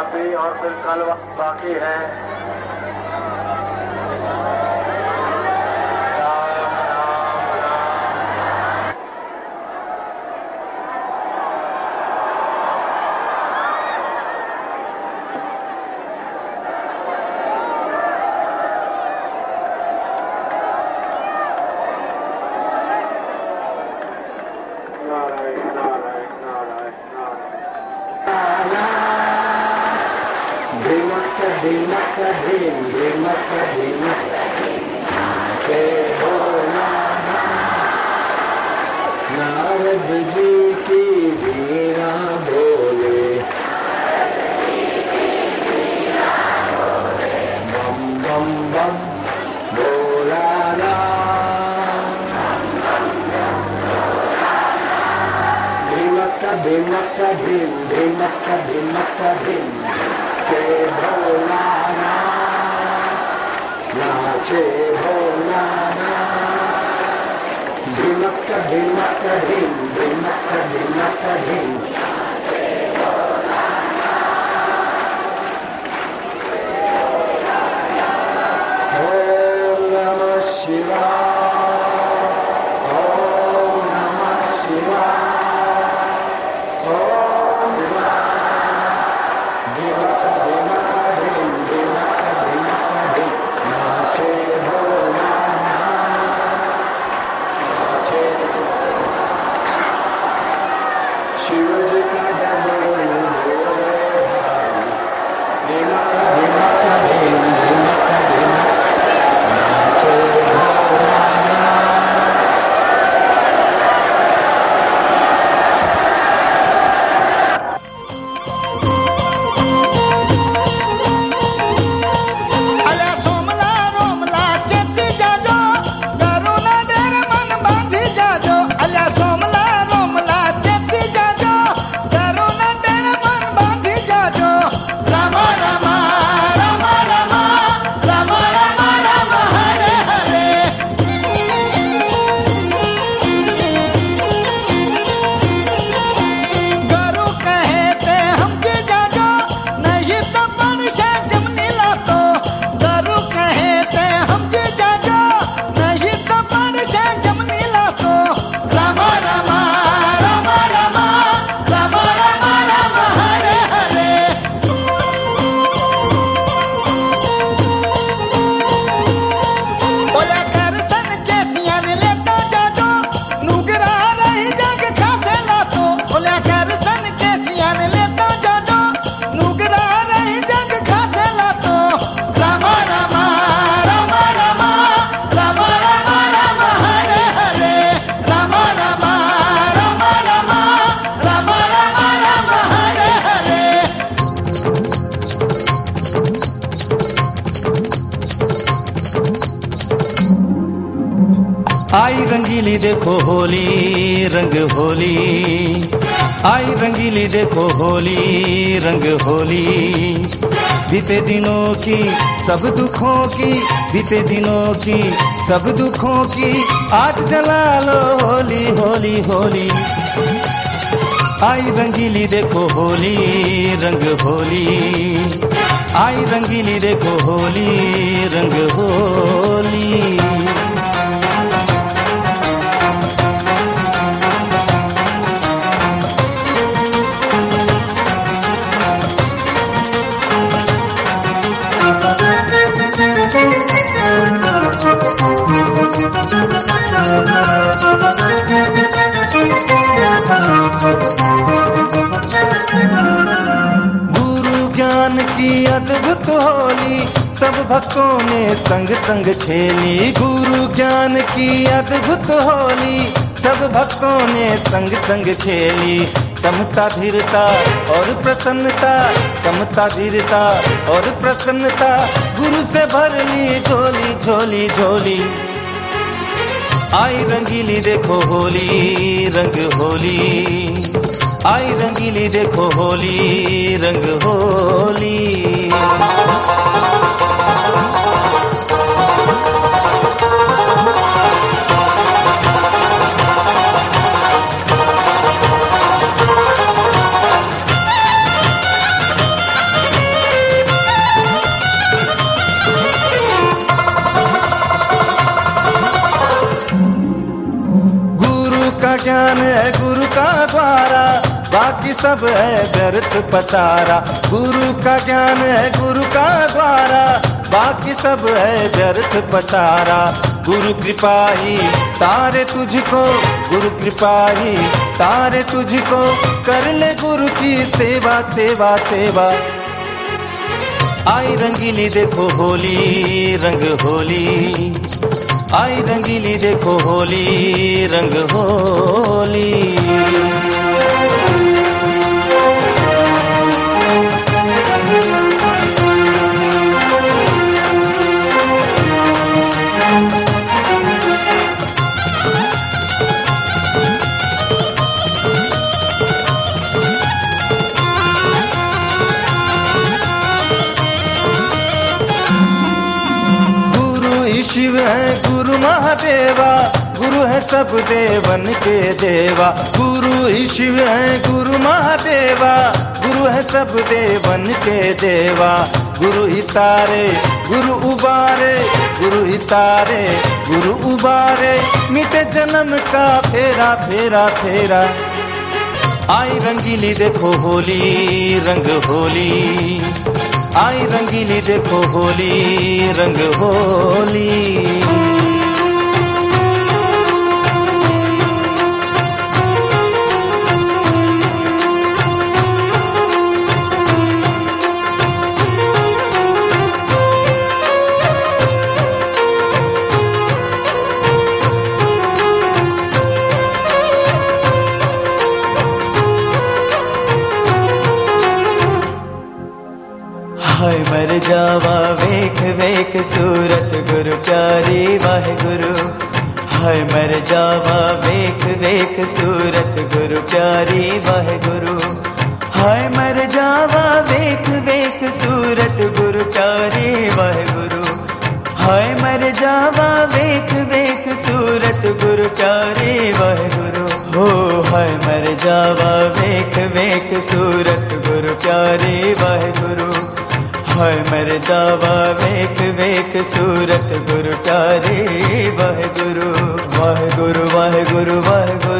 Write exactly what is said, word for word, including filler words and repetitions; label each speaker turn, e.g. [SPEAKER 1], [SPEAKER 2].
[SPEAKER 1] अभी और फिर कल बाकी है।
[SPEAKER 2] नारद जी की वीणा बोले, बम बम बम बोला ना, धिमक धिमक धिम धिमक धिमक धिम के भोला ना, नाचे भोला ना, धिमक धिमक धिम धिमक धिमक धिम ओम नमः शिवाय, ओम नमः शिवाय, ओम धिमक धिमक धिम धिमक धिमक धिम नाचे भोला शिव जी का डमरू बोले भाई, धिमक धिमक धिम धिमक धिमक नाचे भोला ना।
[SPEAKER 3] अल्या सोमला रोमला चेती जाजो, करुण डेर मन बांधी जाजो। अल्या सोमला रोमला चेती जाजो, करुण डेर मन बांधी जाजो। राम राम राम राम राम राम राम हरे हरे। गुरु कहे ते हमके जाजो, नहीं तो बनशे जमनी लातो। गुरु कहे ते हमके जाजो, नहीं तो बनशे जमनी लातो। राम राम राम राम राम राम राम हरे हरे। ओला कर सन के सियान लेता जाजो, नुगरा रही जग खासे लातो। ओला कर सन के सियान लेता जाजो, नुगरा रही जग खासे लातो। राम राम राम राम राम राम राम हरे हरे। राम राम राम राम राम राम राम हरे हरे।
[SPEAKER 4] आई रंगीली देखो होली, रंग होली। आई रंगीली देखो होली, रंग होली। बीते दिनों की सब दुखों की, बीते दिनों की सब दुखों की आज जला लो होली होली होली। आई रंगीली देखो होली, रंग होली। आई रंगीली देखो होली, रंग होली। गुरु ज्ञान की अद्भुत होली, सब भक्तों ने संग संग खेली। गुरु ज्ञान की अद्भुत होली, सब भक्तों ने संग संग खेली। समता धीरता और प्रसन्नता, समता धीरता और प्रसन्नता, गुरु से भर ली झोली झोली झोली। आई रंगीली देखो होली, रंग होली। आई रंगीली देखो होली, रंग होली। ज्ञान है गुरु का द्वारा, बाकी सब है व्यर्थ पसारा। गुरु का ज्ञान है गुरु का द्वारा, बाकी सब है व्यर्थ पसारा। गुरु कृपा ही तारे तुझको, गुरु कृपा ही तारे तुझको, कर ले गुरु की सेवा सेवा सेवा। आई रंगीली देखो होली रंग होली, आई रंगीली देखो होली रंग होली। शिव है गुरु महादेवा, गुरु है सब देवन के देवा। गुरु ही शिव है गुरु महादेवा, गुरु है सब देवन के देवा। गुरु ही तारे गुरु उबारे, गुरु ही तारे गुरु उबारे, मिटे जन्म का फेरा फेरा फेरा। आई रंगीली देखो होली रंग होली, आई रंगीली देखो होली रंग होली।
[SPEAKER 5] हाय मर जावा वेख वेख सूरत गुरु प्यारी वाहिगुरु। हाय मर जावा वेख वेख सूरत गुरु प्यारी वाहिगुरु। हाय मर जावा वेख वेख सूरत गुरु प्यारी वाहिगुरु। हाय मर जावा वेख वेख सूरत गुरु प्यारी वाहिगुरु। हो हाय मर जावा वेख वेख सूरत गुरु प्यारी वाहिगुरु। हाय मर जावा वेख वेख सूरत गुरु प्यारी वाहिगुरु। वाहिगुरु वाहिगुरु वाहिगुरु